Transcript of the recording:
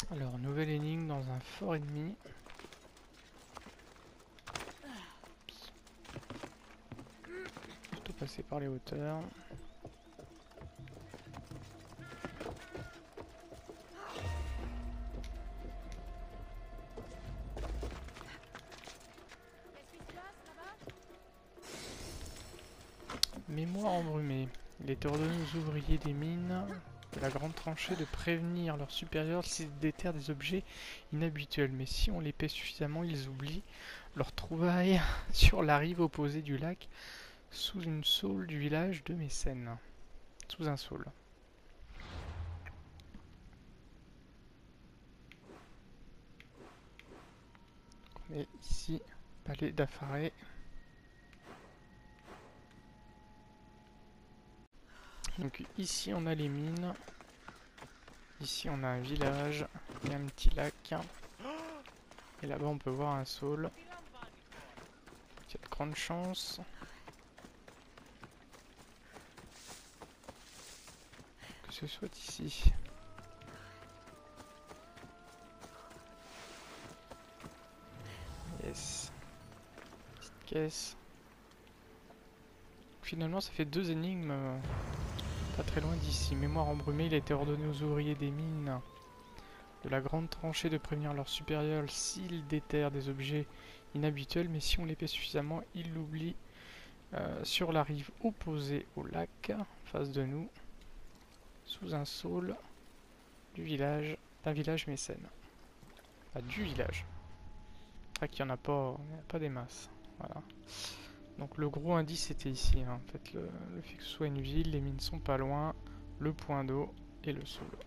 Alors, nouvelle énigme dans un fort ennemi. Plutôt passer par les hauteurs. Mémoire embrumée. Il était ordonné aux ouvriers des mines de la grande tranchée de prévenir leurs supérieurs s'ils déterrent des objets inhabituels. Mais si on les paie suffisamment, ils oublient leur trouvaille sur la rive opposée du lac, sous une saule du village de Mécène. Sous un saule. On est ici, palais d'Affaré. Donc ici on a les mines. Ici on a un village et un petit lac. Et là-bas on peut voir un saule. Il y a de grandes chances que ce soit ici. Yes. Petite caisse. Finalement ça fait deux énigmes pas très loin d'ici. Mémoire embrumée, il a été ordonné aux ouvriers des mines de la grande tranchée de prévenir leurs supérieurs s'ils déterrent des objets inhabituels, mais si on les paie suffisamment, ils l'oublient sur la rive opposée au lac, en face de nous, sous un saule du village, d'un village mécène. Enfin, du village. C'est qu'il n'y en a pas des masses. Voilà. Donc le gros indice était ici, hein. En fait, le fait que ce soit une ville, les mines sont pas loin, le point d'eau et le saule.